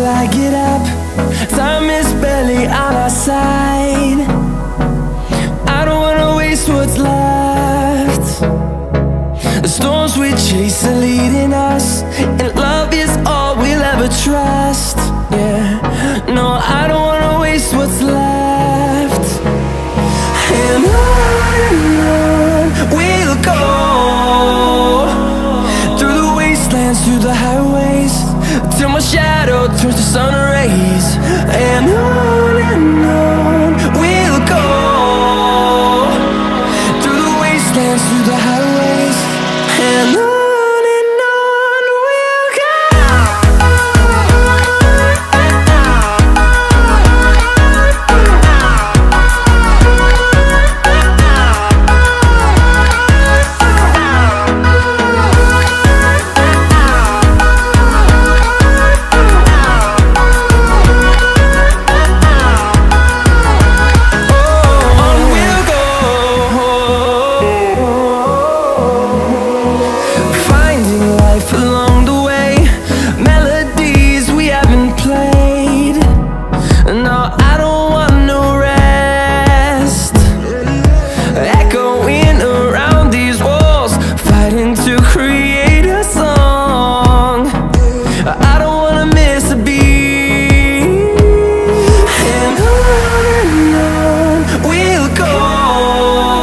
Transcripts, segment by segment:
I get up. Time is barely on our side. I don't wanna waste what's left. The storms we chase are leading us, and love is all we'll ever trust. Yeah, no, I don't wanna waste what's left. And on we'll go, through the wastelands, through the highways, till my shadow turns to sun rays. And on we'll go, through the wastelands, through the highways, and on we'll go.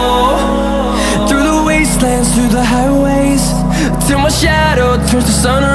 Through the highways, till my shadow turns to sun